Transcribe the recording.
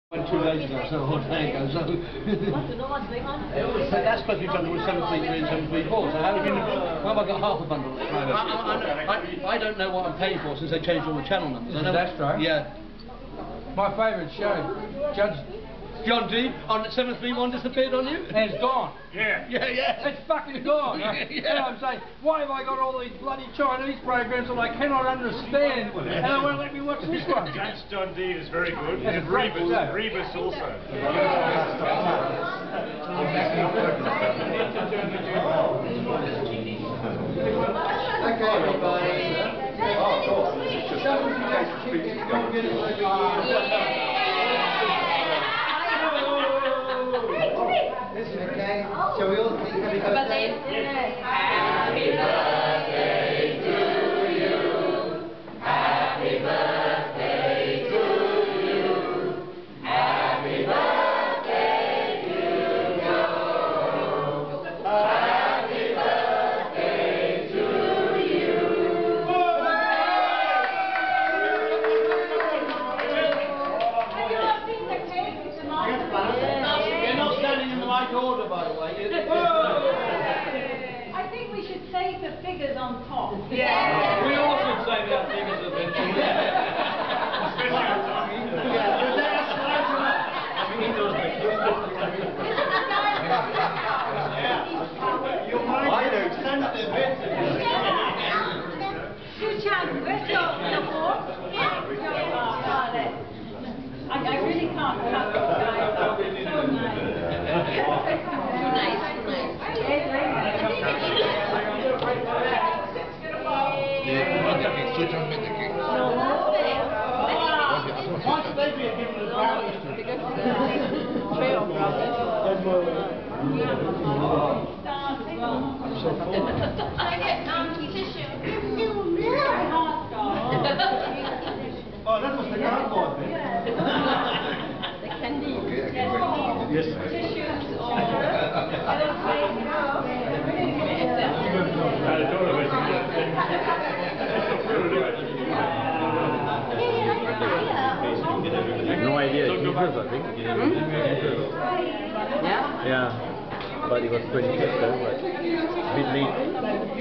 Went 2 days ago, so there you go. So that's supposed to be bundled with 733 and 734. So how have I got half a bundle? I don't know what I'm paying for since they changed all the channel numbers. I know Astro? Yeah. My favourite show, Judge John D on 731 disappeared on you? Has gone. Yeah. It's fucking gone. Yeah. You know what I'm saying? Why have I got all these bloody Chinese programs that I cannot understand and they won't let me watch this one? Judge John D is very good. That's And a great show. Rebus also. Okay, everybody. Listen, okay? Shall we all sing happy birthday? Happy birthday to you. Happy birthday to you. Happy birthday to you. Happy birthday to you. Have you not seen the cake tonight? You're not standing in the right order, by the way. I think we should save the figures on top. Yeah. We all should say we have figures of it. I really can't cut this guy. So nice. Once baby had given us brownies to Oh, that was the cardboard bit. The candy. Yes. Tissues or No idea. Jesus, I think. Yeah? Yeah. But it was 25th, but a bit late.